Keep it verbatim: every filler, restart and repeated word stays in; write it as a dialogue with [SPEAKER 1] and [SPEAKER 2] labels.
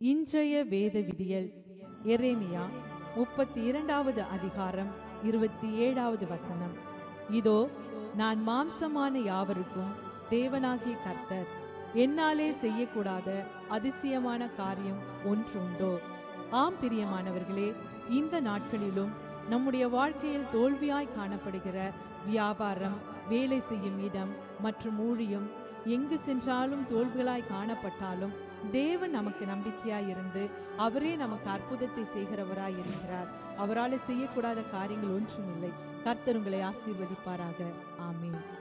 [SPEAKER 1] இன்றைய வேத விடியல் எரேமியா முப்பத்தி இரண்டாவது அதிகாரம் இருபத்தி ஏழாவது வசனம். இதோ, நான் மாம்சமான யாவருக்கும் தேவனாகிய கர்த்தர். என்னாலே செய்யக்கூடாத அதிசயமான காரியம் ஒன்றுண்டோ? ஆம் பிரியமானவர்களே, இந்த நாட்களிலும் நம்முடைய வாழ்க்கையில் தோல்வியாய் காணப்படுகிற வியாபாரம், வேலை செய்யும் இடம் மற்றும் ஊழியம், எங்கு சென்றாலும் தோல்விகளாய் காணப்பட்டாலும் தேவன் நமக்கு நம்பிக்கையாய் இருந்து அவரே நமக்கு அற்புதத்தை செய்கிறவராய் இருக்கிறார். அவரால் செய்யக்கூடாத காரியங்கள் ஒன்றும் இல்லை. கர்த்தர் உங்களை ஆசீர்வதிப்பாராக. ஆமென்.